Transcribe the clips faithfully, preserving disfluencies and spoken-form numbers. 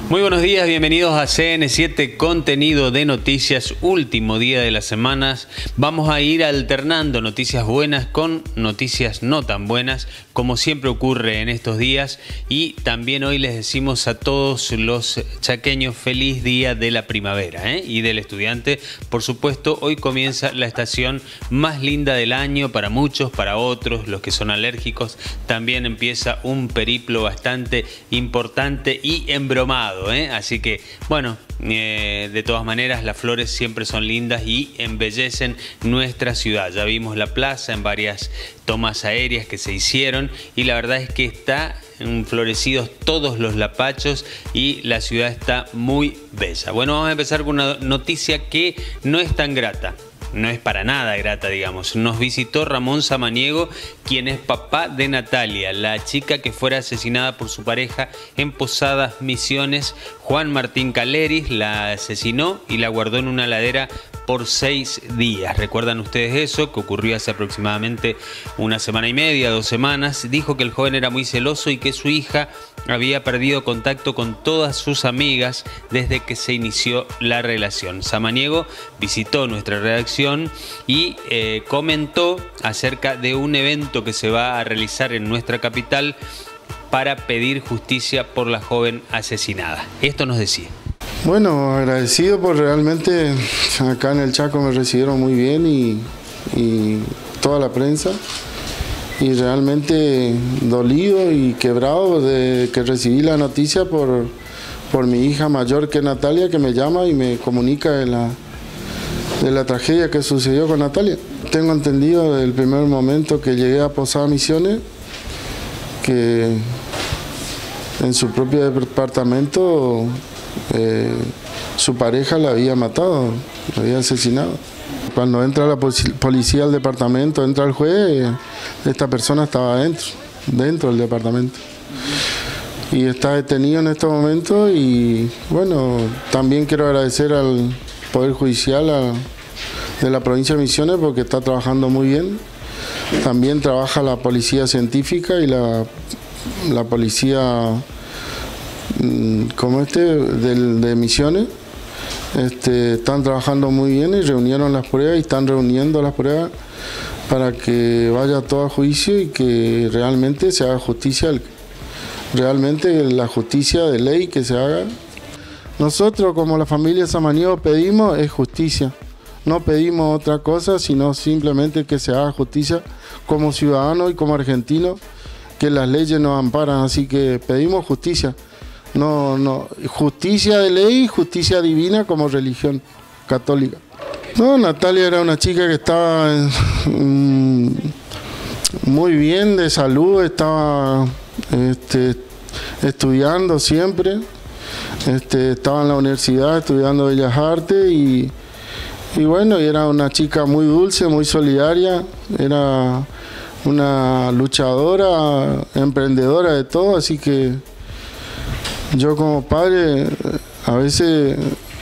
Muy buenos días, bienvenidos a C N siete Contenido de Noticias, último día de las semanas. Vamos a ir alternando noticias buenas con noticias no tan buenas, como siempre ocurre en estos días. Y también hoy les decimos a todos los chaqueños feliz día de la primavera, ¿eh? Y del estudiante. Por supuesto, hoy comienza la estación más linda del año para muchos, para otros, los que son alérgicos. También empieza un periplo bastante importante y embromado. ¿Eh? Así que, bueno, eh, de todas maneras las flores siempre son lindas y embellecen nuestra ciudad. Ya vimos la plaza en varias tomas aéreas que se hicieron y la verdad es que está florecidos todos los lapachos y la ciudad está muy bella. Bueno, vamos a empezar con una noticia que no es tan grata. No es para nada grata, digamos. Nos visitó Ramón Samaniego, quien es papá de Natalia, la chica que fuera asesinada por su pareja en Posadas Misiones. Juan Martín Caleris la asesinó y la guardó en una ladera por seis días. ¿Recuerdan ustedes eso? Que ocurrió hace aproximadamente una semana y media, dos semanas. Dijo que el joven era muy celoso y que su hija había perdido contacto con todas sus amigas desde que se inició la relación. Samaniego visitó nuestra redacción y eh, comentó acerca de un evento que se va a realizar en nuestra capital para pedir justicia por la joven asesinada. Esto nos decía. Bueno, agradecido por realmente acá en el Chaco me recibieron muy bien y, y toda la prensa. Y realmente dolido y quebrado de que recibí la noticia por, por mi hija mayor, que es Natalia, que me llama y me comunica de la, de la tragedia que sucedió con Natalia. Tengo entendido desde el primer momento que llegué a Posadas Misiones que en su propio departamento eh, su pareja la había matado, la había asesinado. Cuando entra la policía al departamento, entra el juez, esta persona estaba adentro, dentro del departamento. Y está detenido en estos momentos y bueno, también quiero agradecer al Poder Judicial a, de la provincia de Misiones porque está trabajando muy bien. También trabaja la policía científica y la, la policía como este de, de Misiones. Este, están trabajando muy bien y reunieron las pruebas y están reuniendo las pruebas para que vaya todo a juicio y que realmente se haga justicia, realmente la justicia de ley que se haga. Nosotros como la familia Samaniego pedimos es justicia, no pedimos otra cosa sino simplemente que se haga justicia como ciudadanos y como argentinos, que las leyes nos amparan, así que pedimos justicia. No, no, justicia de ley, justicia divina como religión católica. No, Natalia era una chica que estaba mmm, muy bien de salud, estaba este, estudiando siempre, este, estaba en la universidad estudiando Bellas Artes y, y bueno, y era una chica muy dulce, muy solidaria, era una luchadora, emprendedora de todo, así que yo como padre a veces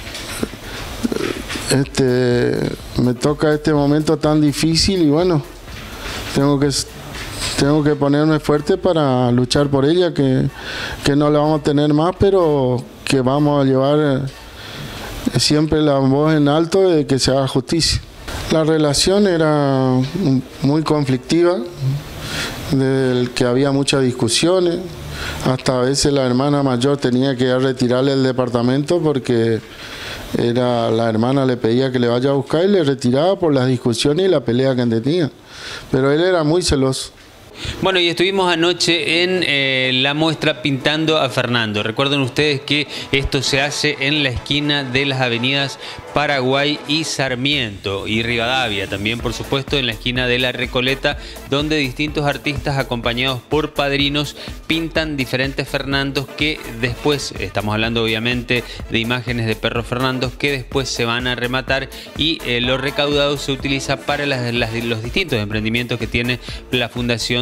este, me toca este momento tan difícil y bueno, tengo que, tengo que ponerme fuerte para luchar por ella, que, que no la vamos a tener más, pero que vamos a llevar siempre la voz en alto de que se haga justicia. La relación era muy conflictiva, del que había muchas discusiones. Hasta a veces la hermana mayor tenía que retirarle el departamento porque era, la hermana le pedía que le vaya a buscar y le retiraba por las discusiones y la pelea que tenía. Pero él era muy celoso. Bueno, y estuvimos anoche en eh, la muestra Pintando a Fernando. Recuerden ustedes que esto se hace en la esquina de las avenidas Paraguay y Sarmiento y Rivadavia, también por supuesto en la esquina de La Recoleta, donde distintos artistas acompañados por padrinos pintan diferentes Fernandos que después, estamos hablando obviamente de imágenes de perros Fernandos que después se van a rematar y eh, lo recaudado se utiliza para las, las, los distintos emprendimientos que tiene la Fundación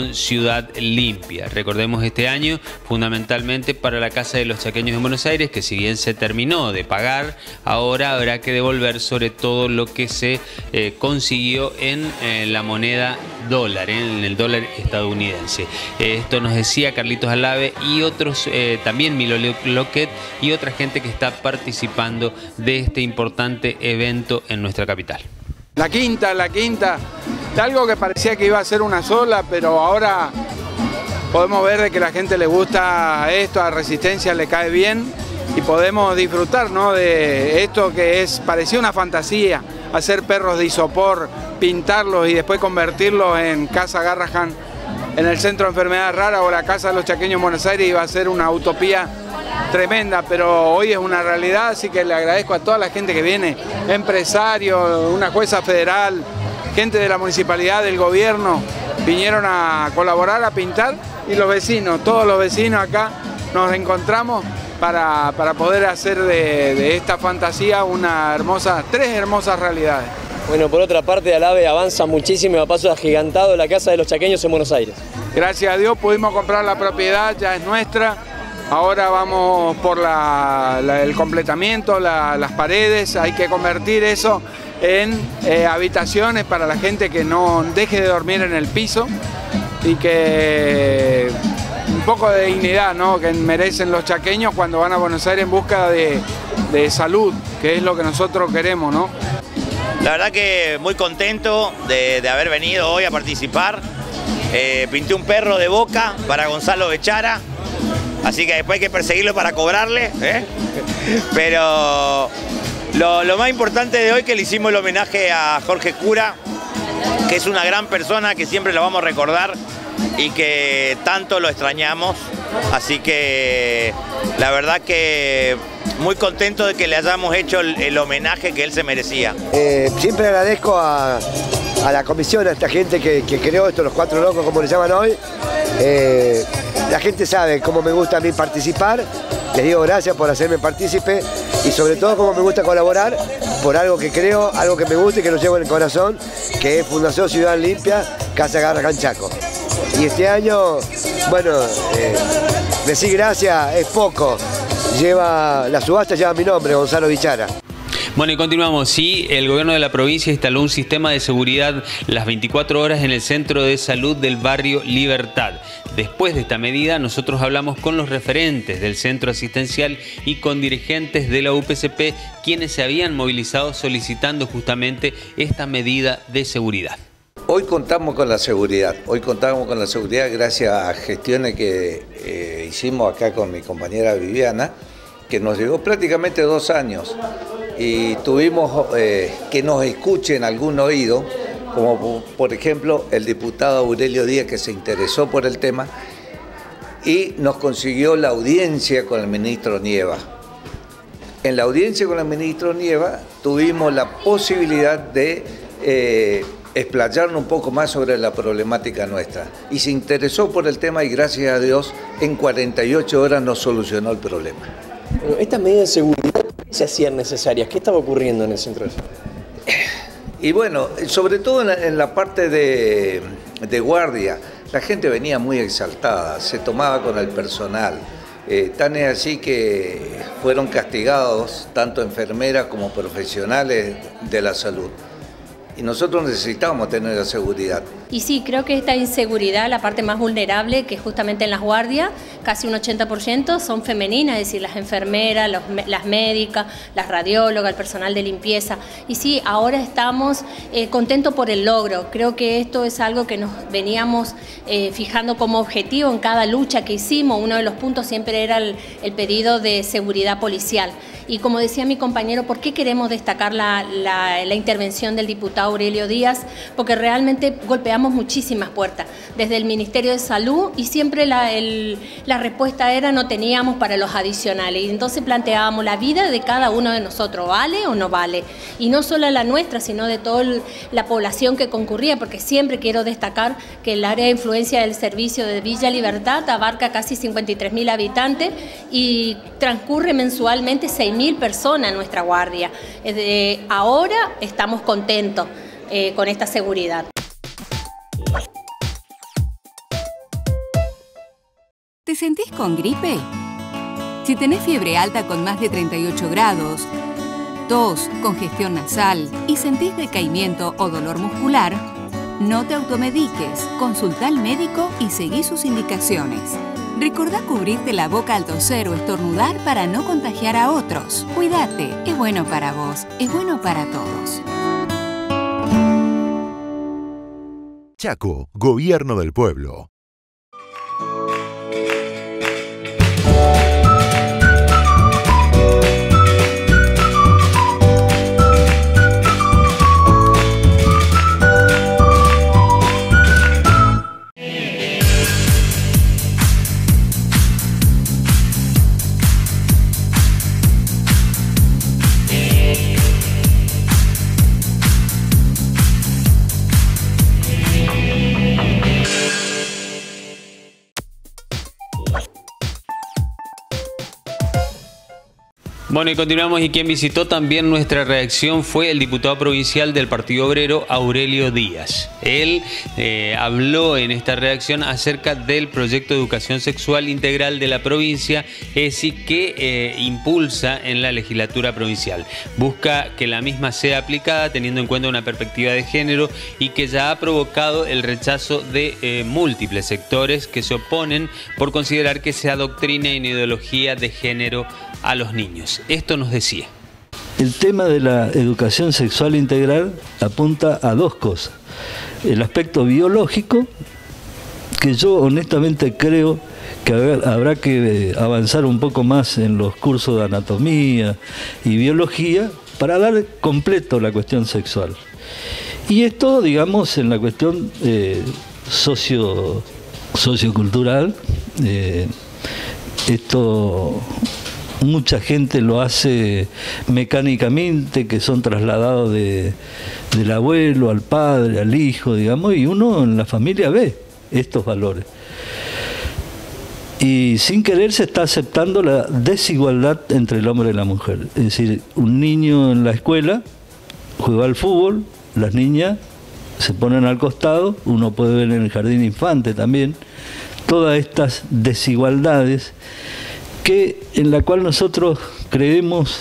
con Ciudad Limpia. Recordemos este año fundamentalmente para la Casa de los Chaqueños en Buenos Aires, que si bien se terminó de pagar, ahora habrá que devolver sobre todo lo que se eh, consiguió en eh, la moneda dólar, eh, en el dólar estadounidense. Eh, esto nos decía Carlitos Alave y otros, eh, también Milo Loquet y otra gente que está participando de este importante evento en nuestra capital. La quinta, la quinta, de algo que parecía que iba a ser una sola, pero ahora podemos ver de que la gente le gusta esto, a Resistencia le cae bien y podemos disfrutar, ¿no?, de esto que es, parecía una fantasía, hacer perros de isopor, pintarlos y después convertirlos en Casa Garrahan en el Centro de Enfermedades Raras o la Casa de los Chaqueños en Buenos Aires, iba a ser una utopía tremenda, pero hoy es una realidad, así que le agradezco a toda la gente que viene, empresarios, una jueza federal, gente de la municipalidad, del gobierno, vinieron a colaborar, a pintar, y los vecinos, todos los vecinos acá nos encontramos para, para poder hacer de, de esta fantasía una hermosa, tres hermosas realidades. Bueno, por otra parte, Alave avanza muchísimo y a paso agigantado la Casa de los Chaqueños en Buenos Aires. Gracias a Dios pudimos comprar la propiedad, ya es nuestra. Ahora vamos por la, la, el completamiento, la, las paredes, hay que convertir eso en eh, habitaciones para la gente que no deje de dormir en el piso y que un poco de dignidad, ¿no?, que merecen los chaqueños cuando van a Buenos Aires en busca de, de salud, que es lo que nosotros queremos, ¿no? La verdad que muy contento de, de haber venido hoy a participar. Eh, pinté un perro de Boca para Gonzalo Bechara. Así que después hay que perseguirlo para cobrarle, ¿eh? Pero lo, lo más importante de hoy que le hicimos el homenaje a Jorge Cura, que es una gran persona que siempre lo vamos a recordar y que tanto lo extrañamos. Así que la verdad que muy contento de que le hayamos hecho el, el homenaje que él se merecía. Eh, siempre agradezco a, a la comisión, a esta gente que, que creó esto, los cuatro locos como le llaman hoy. Eh, La gente sabe cómo me gusta a mí participar, les digo gracias por hacerme partícipe y sobre todo cómo me gusta colaborar por algo que creo, algo que me gusta y que lo llevo en el corazón, que es Fundación Ciudad Limpia, Casa Garrahan Chaco. Y este año, bueno, eh, decir gracias es poco, lleva, la subasta lleva mi nombre, Gonzalo Bechara. Bueno, y continuamos. Sí, el gobierno de la provincia instaló un sistema de seguridad las veinticuatro horas en el centro de salud del barrio Libertad. Después de esta medida, nosotros hablamos con los referentes del centro asistencial y con dirigentes de la U P C P, quienes se habían movilizado solicitando justamente esta medida de seguridad. Hoy contamos con la seguridad, hoy contamos con la seguridad gracias a gestiones que eh, hicimos acá con mi compañera Viviana, que nos llevó prácticamente dos años. Y tuvimos eh, que nos escuchen algún oído, como por ejemplo el diputado Aurelio Díaz, que se interesó por el tema y nos consiguió la audiencia con el ministro Nieva. En la audiencia con el ministro Nieva tuvimos la posibilidad de eh, explayarnos un poco más sobre la problemática nuestra y se interesó por el tema y gracias a Dios en cuarenta y ocho horas nos solucionó el problema. Bueno, estas medidas de seguridad se hacían necesarias. ¿Qué estaba ocurriendo en el centro de salud? Y bueno, sobre todo en la, en la parte de, de guardia, la gente venía muy exaltada, se tomaba con el personal. Eh, tan es así que fueron castigados tanto enfermeras como profesionales de la salud. Y nosotros necesitábamos tener la seguridad. Y sí, creo que esta inseguridad, la parte más vulnerable, que justamente en las guardias, casi un ochenta por ciento son femeninas, es decir, las enfermeras, los, las médicas, las radiólogas, el personal de limpieza. Y sí, ahora estamos eh, contentos por el logro. Creo que esto es algo que nos veníamos eh, fijando como objetivo en cada lucha que hicimos. Uno de los puntos siempre era el, el pedido de seguridad policial. Y como decía mi compañero, ¿por qué queremos destacar la, la, la intervención del diputado Aurelio Díaz? Porque realmente golpeamos muchísimas puertas, desde el Ministerio de Salud, y siempre la, el, la respuesta era no teníamos para los adicionales. Y entonces planteábamos la vida de cada uno de nosotros, ¿vale o no vale? Y no solo la nuestra, sino de toda la población que concurría, porque siempre quiero destacar que el área de influencia del servicio de Villa Libertad abarca casi cincuenta y tres mil habitantes y transcurre mensualmente seis mil personas en nuestra guardia. Eh, ahora estamos contentos eh, con esta seguridad. sentís con gripe? Si tenés fiebre alta con más de treinta y ocho grados, tos, congestión nasal y sentís decaimiento o dolor muscular, no te automediques, consulta al médico y seguí sus indicaciones. Recordá cubrirte la boca al toser o estornudar para no contagiar a otros. Cuídate, es bueno para vos, es bueno para todos. Chaco, Gobierno del Pueblo. Bueno, y continuamos, y quien visitó también nuestra redacción fue el diputado provincial del Partido Obrero, Aurelio Díaz. Él eh, habló en esta redacción acerca del proyecto de educación sexual integral de la provincia, E S I, que eh, impulsa en la legislatura provincial. Busca que la misma sea aplicada teniendo en cuenta una perspectiva de género y que ya ha provocado el rechazo de eh, múltiples sectores que se oponen por considerar que se adoctrina en ideología de género a los niños. Esto nos decía. El tema de la educación sexual integral apunta a dos cosas. El aspecto biológico, que yo honestamente creo que habrá que avanzar un poco más en los cursos de anatomía y biología para dar completo la cuestión sexual. Y esto, digamos, en la cuestión eh, socio, sociocultural, eh, esto... mucha gente lo hace mecánicamente, que son trasladados de, del abuelo al padre, al hijo, digamos, y uno en la familia ve estos valores. Y sin querer se está aceptando la desigualdad entre el hombre y la mujer. Es decir, un niño en la escuela juega al fútbol, las niñas se ponen al costado, uno puede ver en el jardín infante también, todas estas desigualdades que en la cual nosotros creemos,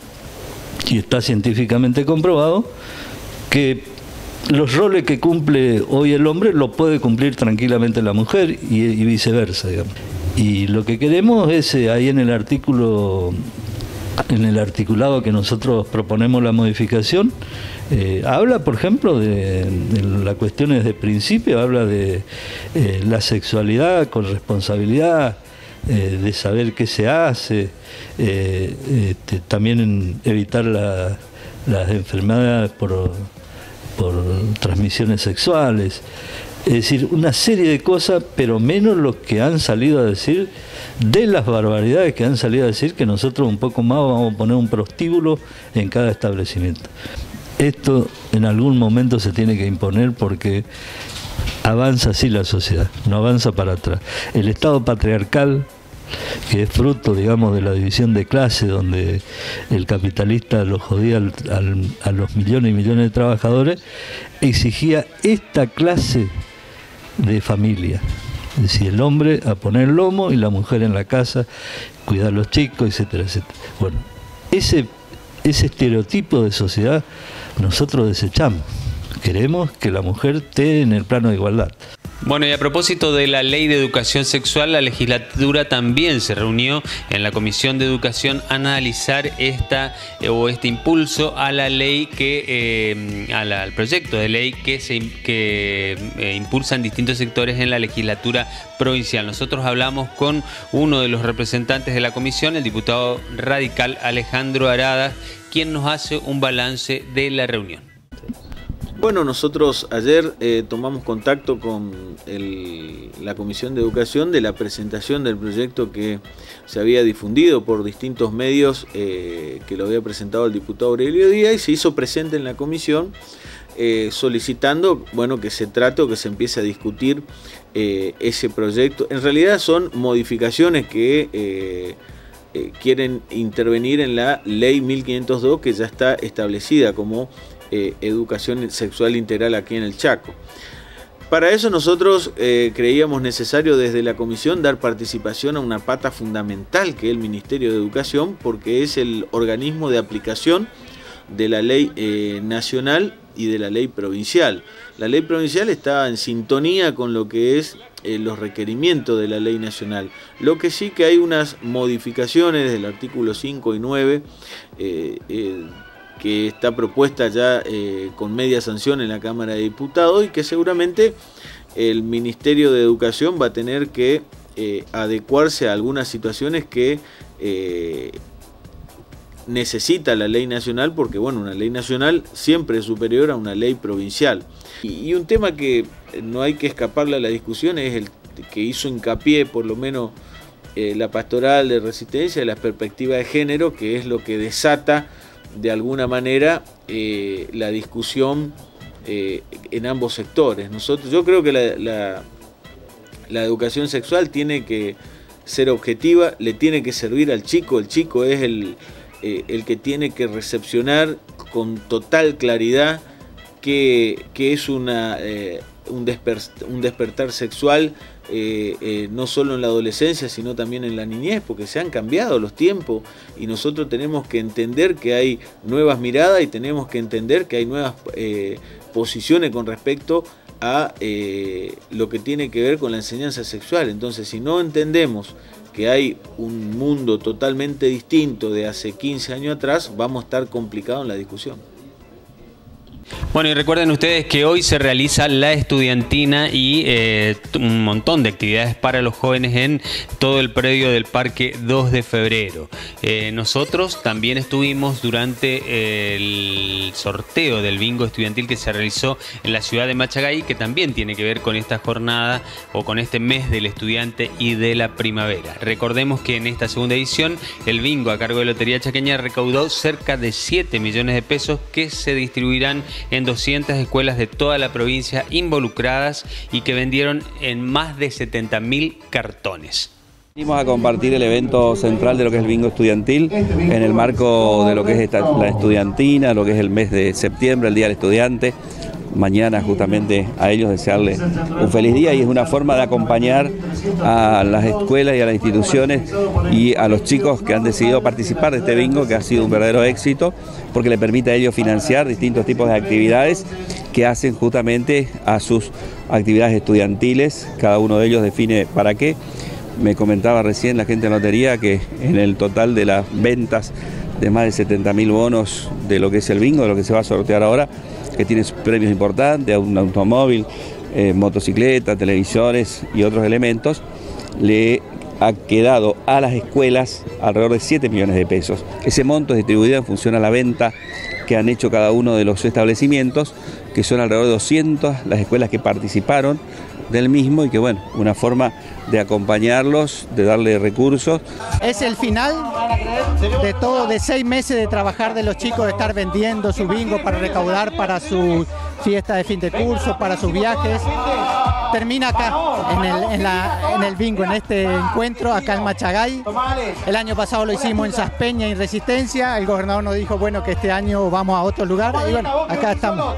y está científicamente comprobado, que los roles que cumple hoy el hombre lo puede cumplir tranquilamente la mujer y, y viceversa, digamos. Y lo que queremos es, eh, ahí en el artículo, en el articulado que nosotros proponemos la modificación, eh, habla, por ejemplo, de, de las cuestiones de principio, habla de eh, la sexualidad con responsabilidad, Eh, de saber qué se hace, eh, este, también en evitar la, las enfermedades por, por transmisiones sexuales, es decir, una serie de cosas, pero menos los que han salido a decir, de las barbaridades que han salido a decir, que nosotros un poco más vamos a poner un prostíbulo en cada establecimiento. Esto en algún momento se tiene que imponer porque avanza así la sociedad, no avanza para atrás. El Estado patriarcal, que es fruto, digamos, de la división de clase, donde el capitalista lo jodía al, al, a los millones y millones de trabajadores, exigía esta clase de familia. Es decir, el hombre a poner el lomo y la mujer en la casa, cuidar a los chicos, etcétera, etcétera. Bueno, ese, ese estereotipo de sociedad nosotros desechamos. Queremos que la mujer esté en el plano de igualdad. Bueno, y a propósito de la Ley de Educación Sexual, la legislatura también se reunió en la Comisión de Educación a analizar esta eh, o este impulso a la ley que eh, a la, al proyecto de ley que se que eh, impulsan distintos sectores en la legislatura provincial. Nosotros hablamos con uno de los representantes de la comisión, el diputado radical Alejandro Aradas, quien nos hace un balance de la reunión. Bueno, nosotros ayer eh, tomamos contacto con el, la Comisión de Educación de la presentación del proyecto que se había difundido por distintos medios, eh, que lo había presentado el diputado Aurelio Díaz, y se hizo presente en la comisión eh, solicitando, bueno, que se trate o que se empiece a discutir eh, ese proyecto. En realidad son modificaciones que eh, eh, quieren intervenir en la Ley mil quinientos dos, que ya está establecida como Eh, educación sexual integral aquí en el Chaco. Para eso nosotros eh, creíamos necesario desde la comisión dar participación a una pata fundamental que es el Ministerio de Educación, porque es el organismo de aplicación de la ley eh, nacional y de la ley provincial. La ley provincial está en sintonía con lo que es eh, los requerimientos de la ley nacional. Lo que sí que hay unas modificaciones del artículo cinco y nueve eh, eh, que está propuesta ya eh, con media sanción en la Cámara de Diputados y que seguramente el Ministerio de Educación va a tener que eh, adecuarse a algunas situaciones que eh, necesita la ley nacional, porque bueno, una ley nacional siempre es superior a una ley provincial. Y, y un tema que no hay que escaparle a la discusión es el que hizo hincapié por lo menos eh, la pastoral de Resistencia, la perspectiva de género, que es lo que desata de alguna manera eh, la discusión eh, en ambos sectores. Nosotros, yo creo que la, la, la educación sexual tiene que ser objetiva, le tiene que servir al chico, el chico es el Eh, el que tiene que recepcionar con total claridad que, que es una, eh, un, desper, un despertar sexual eh, eh, no solo en la adolescencia sino también en la niñez, porque se han cambiado los tiempos y nosotros tenemos que entender que hay nuevas miradas y tenemos que entender que hay nuevas eh, posiciones con respecto a eh, lo que tiene que ver con la enseñanza sexual. Entonces, si no entendemos que hay un mundo totalmente distinto de hace quince años atrás, vamos a estar complicados en la discusión. Bueno, y recuerden ustedes que hoy se realiza la estudiantina y eh, un montón de actividades para los jóvenes en todo el predio del Parque dos de febrero. Eh, nosotros también estuvimos durante el sorteo del bingo estudiantil que se realizó en la ciudad de Machagay, que también tiene que ver con esta jornada o con este mes del estudiante y de la primavera. Recordemos que en esta segunda edición el bingo a cargo de Lotería Chaqueña recaudó cerca de siete millones de pesos que se distribuirán en doscientas escuelas de toda la provincia involucradas y que vendieron en más de setenta mil cartones. Venimos a compartir el evento central de lo que es el bingo estudiantil en el marco de lo que es esta, la estudiantina, lo que es el mes de septiembre, el Día del Estudiante. Mañana justamente a ellos desearles un feliz día y es una forma de acompañar a las escuelas y a las instituciones y a los chicos que han decidido participar de este bingo, que ha sido un verdadero éxito porque le permite a ellos financiar distintos tipos de actividades que hacen justamente a sus actividades estudiantiles. Cada uno de ellos define para qué. Me comentaba recién la gente de la lotería que en el total de las ventas de más de setenta mil bonos de lo que es el bingo, de lo que se va a sortear ahora, que tiene premios importantes, un automóvil, eh, motocicleta, televisores y otros elementos, le ha quedado a las escuelas alrededor de siete millones de pesos. Ese monto es distribuido en función a la venta que han hecho cada uno de los establecimientos, que son alrededor de doscientas las escuelas que participaron del mismo y que bueno, una forma de acompañarlos, de darle recursos. Es el final de todo, de seis meses de trabajar de los chicos, de estar vendiendo su bingo para recaudar para su fiesta de fin de curso, para sus viajes. Termina acá, en el, en, la, en el bingo, en este encuentro, acá en Machagay. El año pasado lo hicimos en Saspeña y Resistencia. El gobernador nos dijo, bueno, que este año vamos a otro lugar. Y bueno, acá estamos.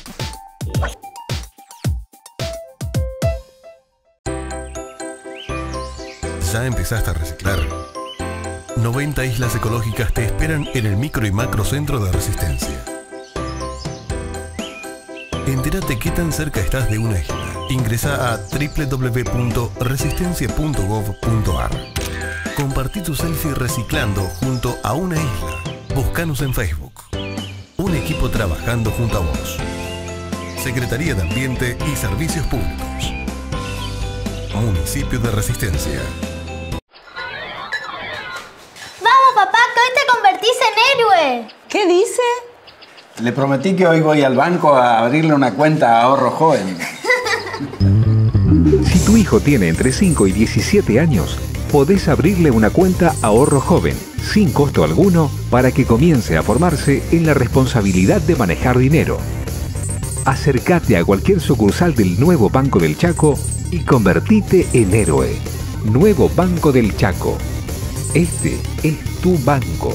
¿Ya empezaste a reciclar? noventa islas ecológicas te esperan en el micro y macro centro de Resistencia. Entérate qué tan cerca estás de una isla. Ingresa a doble u doble u doble u punto resistencia punto gov punto ar. Compartí tu selfie reciclando junto a una isla. Búscanos en Facebook. Un equipo trabajando junto a vos. Secretaría de Ambiente y Servicios Públicos. Municipio de Resistencia. ¡Vamos, papá, que hoy te convertís en héroe! ¿Qué dice? Le prometí que hoy voy al banco a abrirle una cuenta a ahorro joven. Si tu hijo tiene entre cinco y diecisiete años, podés abrirle una cuenta ahorro joven, sin costo alguno, para que comience a formarse en la responsabilidad de manejar dinero. Acércate a cualquier sucursal del Nuevo Banco del Chaco y convertite en héroe. Nuevo Banco del Chaco. Este es tu banco.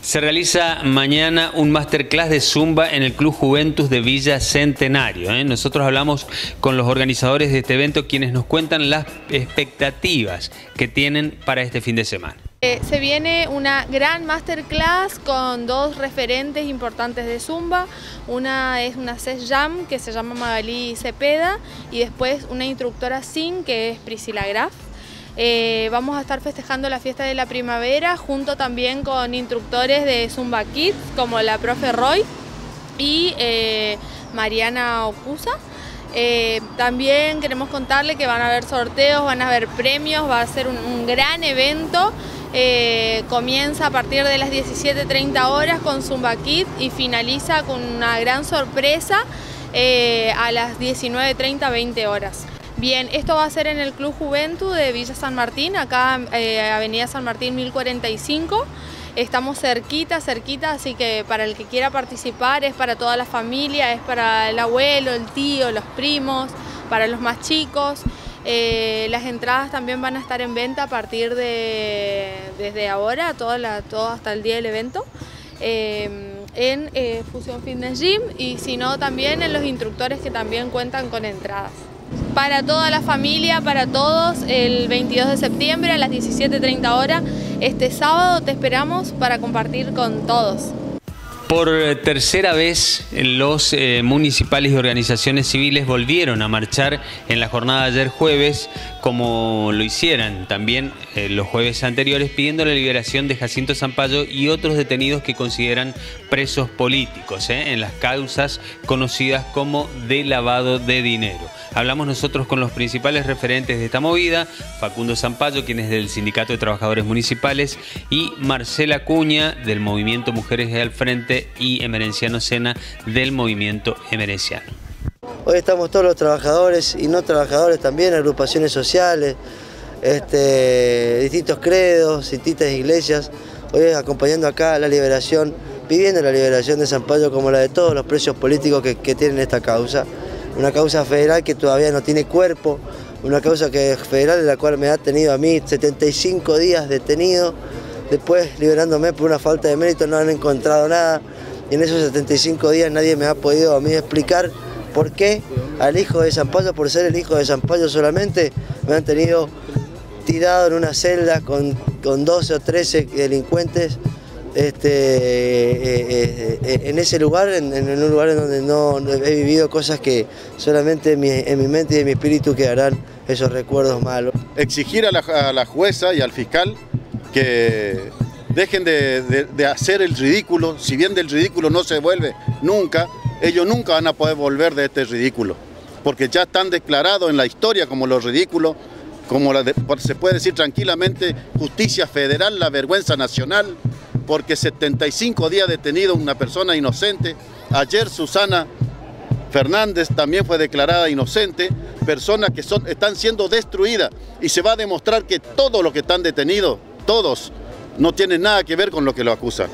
Se realiza mañana un masterclass de Zumba en el Club Juventus de Villa Centenario. ¿eh? Nosotros hablamos con los organizadores de este evento, quienes nos cuentan las expectativas que tienen para este fin de semana. Eh, se viene una gran masterclass con dos referentes importantes de Zumba. Una es una C E S Jam que se llama Magalí Cepeda y después una instructora S I N que es Priscila Graf. Eh, vamos a estar festejando la fiesta de la primavera junto también con instructores de Zumba Kids como la profe Roy y eh, Mariana Ocusa. Eh, también queremos contarle que van a haber sorteos, van a haber premios, va a ser un, un gran evento. Eh, comienza a partir de las diecisiete treinta horas con Zumba Kids y finaliza con una gran sorpresa eh, a las diecinueve treinta, veinte horas. Bien, esto va a ser en el Club Juventud de Villa San Martín, acá eh, Avenida San Martín mil cuarenta y cinco. Estamos cerquita, cerquita, así que para el que quiera participar es para toda la familia, es para el abuelo, el tío, los primos, para los más chicos. Eh, las entradas también van a estar en venta a partir de desde ahora, toda la, todo hasta el día del evento. Eh, en eh, Fusión Fitness Gym y si no también en los instructores que también cuentan con entradas. Para toda la familia, para todos, el veintidós de septiembre a las diecisiete treinta horas, este sábado te esperamos para compartir con todos. Por tercera vez, los eh, municipales y organizaciones civiles volvieron a marchar en la jornada de ayer jueves, como lo hicieran también eh, los jueves anteriores, pidiendo la liberación de Jacinto Zampayo y otros detenidos que consideran presos políticos eh, en las causas conocidas como de lavado de dinero. Hablamos nosotros con los principales referentes de esta movida, Facundo Zampayo, quien es del Sindicato de Trabajadores Municipales, y Marcela Cuña, del Movimiento Mujeres al Frente, y Emerenciano Sena, del Movimiento Emerenciano. Hoy estamos todos los trabajadores y no trabajadores también, agrupaciones sociales, este, distintos credos, distintas iglesias, hoy acompañando acá la liberación, pidiendo la liberación de Zampayo como la de todos los presos políticos que, que tienen esta causa. Una causa federal que todavía no tiene cuerpo, una causa que es federal en la cual me ha tenido a mí setenta y cinco días detenido, después liberándome por una falta de mérito no han encontrado nada y en esos setenta y cinco días nadie me ha podido a mí explicar por qué al hijo de Zampayo, por ser el hijo de Zampayo solamente, me han tenido tirado en una celda con, con doce o trece delincuentes. Este, eh, eh, en ese lugar, en, en un lugar en donde no, no he vivido cosas que solamente en mi, en mi mente y en mi espíritu quedarán esos recuerdos malos. Exigir a la, a la jueza y al fiscal que dejen de, de, de hacer el ridículo, si bien del ridículo no se vuelve nunca, ellos nunca van a poder volver de este ridículo, porque ya están declarados en la historia como los ridículos, como la de, se puede decir tranquilamente, justicia federal, la vergüenza nacional, porque setenta y cinco días detenido una persona inocente. Ayer Susana Fernández también fue declarada inocente, personas que son, están siendo destruidas y se va a demostrar que todos los que están detenidos, todos, no tienen nada que ver con lo que lo acusan.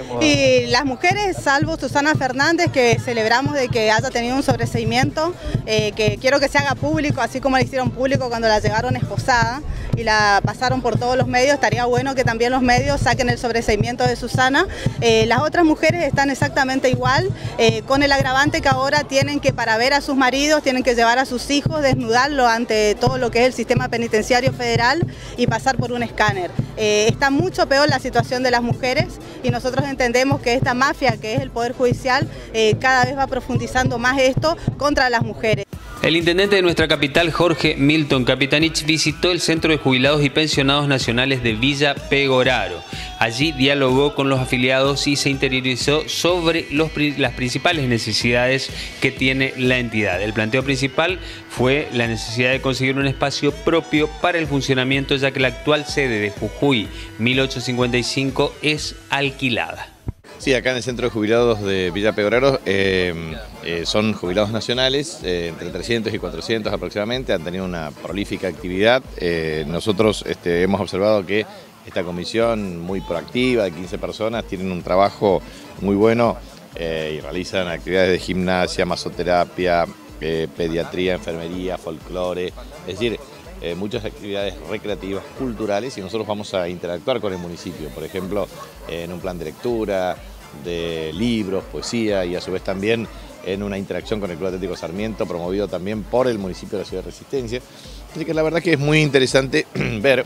Y las mujeres, salvo Susana Fernández, que celebramos de que haya tenido un sobreseimiento, eh, que quiero que se haga público, así como la hicieron público cuando la llegaron esposada y la pasaron por todos los medios, estaría bueno que también los medios saquen el sobreseimiento de Susana. Eh, las otras mujeres están exactamente igual, eh, con el agravante que ahora tienen que, para ver a sus maridos, tienen que llevar a sus hijos, desnudarlo ante todo lo que es el sistema penitenciario federal y pasar por un escáner. Eh, está mucho peor la situación de las mujeres y nosotros entendemos que esta mafia que es el Poder Judicial eh, cada vez va profundizando más esto contra las mujeres. El intendente de nuestra capital, Jorge Milton Capitanich, visitó el Centro de Jubilados y Pensionados Nacionales de Villa Pegoraro. Allí dialogó con los afiliados y se interiorizó sobre los, las principales necesidades que tiene la entidad. El planteo principal fue la necesidad de conseguir un espacio propio para el funcionamiento, ya que la actual sede de Jujuy mil ochocientos cincuenta y cinco es alquilada. Sí, acá en el Centro de Jubilados de Villa Pegoraro eh, eh, son jubilados nacionales, eh, entre trescientos y cuatrocientos aproximadamente, han tenido una prolífica actividad. Eh, nosotros este, hemos observado que esta comisión muy proactiva de quince personas tienen un trabajo muy bueno eh, y realizan actividades de gimnasia, masoterapia, eh, pediatría, enfermería, folclore, es decir, eh, muchas actividades recreativas, culturales, y nosotros vamos a interactuar con el municipio, por ejemplo, eh, en un plan de lectura, de libros, poesía, y a su vez también en una interacción con el Club Atlético Sarmiento, promovido también por el municipio de la Ciudad de Resistencia. Así que la verdad que es muy interesante ver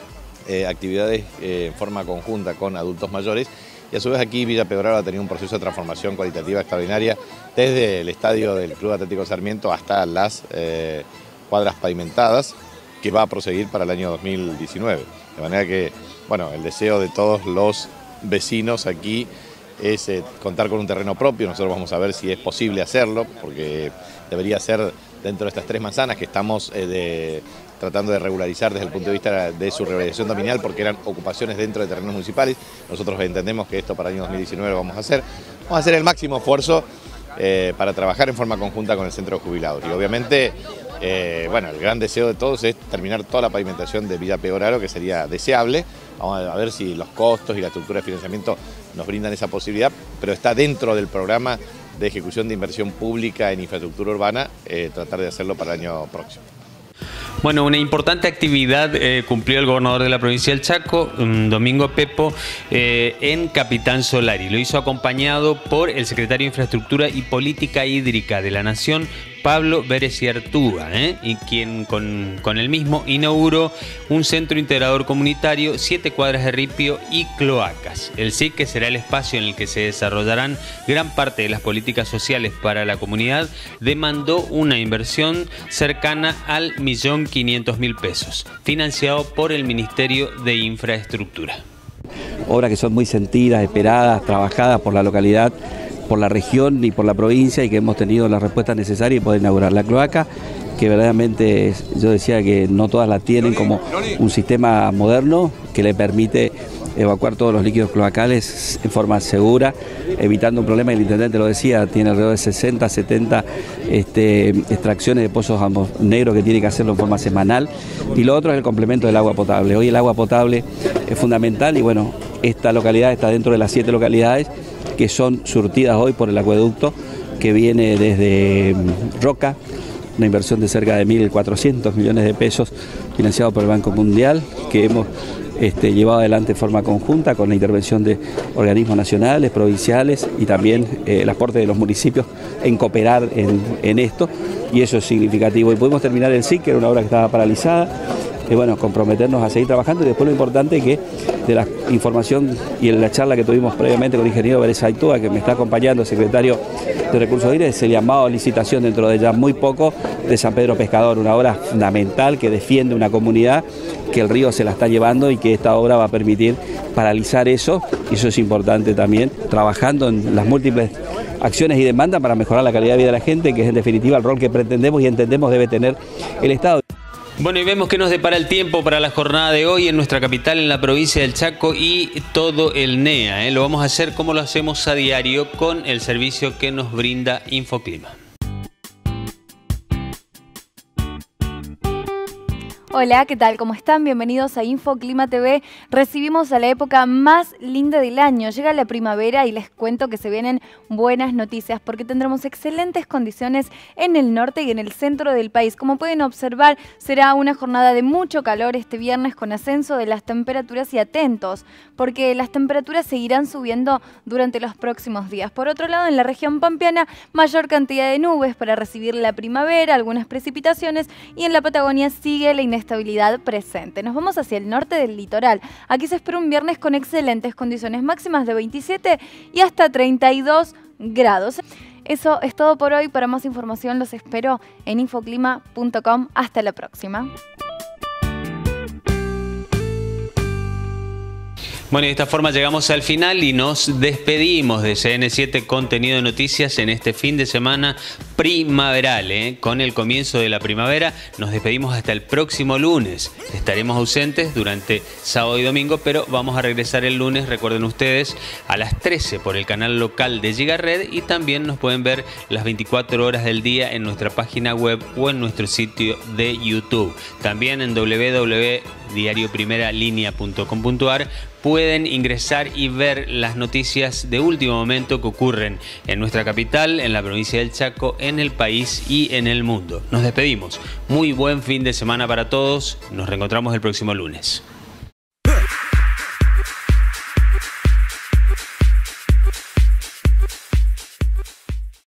eh, actividades eh, en forma conjunta con adultos mayores, y a su vez aquí Villa Pebraro ha tenido un proceso de transformación cualitativa extraordinaria desde el estadio del Club Atlético Sarmiento hasta las eh, cuadras pavimentadas, que va a proseguir para el año dos mil diecinueve. De manera que, bueno, el deseo de todos los vecinos aquí es eh, contar con un terreno propio. Nosotros vamos a ver si es posible hacerlo, porque debería ser dentro de estas tres manzanas que estamos eh, de, tratando de regularizar desde el punto de vista de su regularización dominial, porque eran ocupaciones dentro de terrenos municipales. Nosotros entendemos que esto para el año dos mil diecinueve lo vamos a hacer. Vamos a hacer el máximo esfuerzo eh, para trabajar en forma conjunta con el centro de jubilados. Y obviamente, eh, bueno, el gran deseo de todos es terminar toda la pavimentación de Villa Pebraro, que sería deseable. Vamos a ver si los costos y la estructura de financiamiento nos brindan esa posibilidad, pero está dentro del programa de ejecución de inversión pública en infraestructura urbana, eh, tratar de hacerlo para el año próximo. Bueno, una importante actividad eh, cumplió el gobernador de la provincia del Chaco, Domingo Pepo, eh, en Capitán Solari. Lo hizo acompañado por el secretario de Infraestructura y Política Hídrica de la Nación, Pablo Beresiertúa, ¿eh? y quien con, con el mismo inauguró un centro integrador comunitario, siete cuadras de ripio y cloacas. El S I C, que será el espacio en el que se desarrollarán gran parte de las políticas sociales para la comunidad, demandó una inversión cercana al millón quinientos mil pesos, financiado por el Ministerio de Infraestructura. Obras que son muy sentidas, esperadas, trabajadas por la localidad, por la región y por la provincia, y que hemos tenido la respuesta necesaria y poder inaugurar la cloaca, que verdaderamente yo decía que no todas la tienen, como un sistema moderno que le permite evacuar todos los líquidos cloacales en forma segura, evitando un problema. El intendente lo decía, tiene alrededor de sesenta, setenta este, extracciones de pozos negros que tiene que hacerlo en forma semanal. Y lo otro es el complemento del agua potable. Hoy el agua potable es fundamental, y bueno, esta localidad está dentro de las siete localidades que son surtidas hoy por el acueducto, que viene desde Roca, una inversión de cerca de mil cuatrocientos millones de pesos, financiado por el Banco Mundial, que hemos este, llevado adelante de forma conjunta con la intervención de organismos nacionales, provinciales, y también eh, el aporte de los municipios en cooperar en, en esto, y eso es significativo. Y pudimos terminar el S I C, que era una obra que estaba paralizada, y bueno, comprometernos a seguir trabajando. Y después lo importante es que de la información y en la charla que tuvimos previamente con el ingeniero Beresiertúa, que me está acompañando, secretario de Recursos Hídricos, el llamado a licitación dentro de ya muy poco de San Pedro Pescador, una obra fundamental que defiende una comunidad, que el río se la está llevando, y que esta obra va a permitir paralizar eso, y eso es importante también, trabajando en las múltiples acciones y demandas para mejorar la calidad de vida de la gente, que es en definitiva el rol que pretendemos y entendemos debe tener el Estado. Bueno, y vemos que nos depara el tiempo para la jornada de hoy en nuestra capital, en la provincia del Chaco y todo el N E A. ¿eh? Lo vamos a hacer como lo hacemos a diario, con el servicio que nos brinda Infoclima. Hola, ¿qué tal? ¿Cómo están? Bienvenidos a Infoclima T V. Recibimos a la época más linda del año. Llega la primavera y les cuento que se vienen buenas noticias, porque tendremos excelentes condiciones en el norte y en el centro del país. Como pueden observar, será una jornada de mucho calor este viernes, con ascenso de las temperaturas, y atentos, porque las temperaturas seguirán subiendo durante los próximos días. Por otro lado, en la región pampeana, mayor cantidad de nubes para recibir la primavera, algunas precipitaciones, y en la Patagonia sigue la inestabilidad presente. Nos vamos hacia el norte del litoral. Aquí se espera un viernes con excelentes condiciones, máximas de veintisiete y hasta treinta y dos grados. Eso es todo por hoy. Para más información los espero en infoclima punto com. Hasta la próxima. Bueno, y de esta forma llegamos al final y nos despedimos de C N siete Contenido de Noticias en este fin de semana primaveral, ¿eh? Con el comienzo de la primavera nos despedimos hasta el próximo lunes. Estaremos ausentes durante sábado y domingo, pero vamos a regresar el lunes, recuerden ustedes, a las trece por el canal local de Gigared, y también nos pueden ver las veinticuatro horas del día en nuestra página web o en nuestro sitio de YouTube. También en w w w diario primera línea punto com punto ar, pueden ingresar y ver las noticias de último momento que ocurren en nuestra capital, en la provincia del Chaco, en el país y en el mundo. Nos despedimos. Muy buen fin de semana para todos. Nos reencontramos el próximo lunes.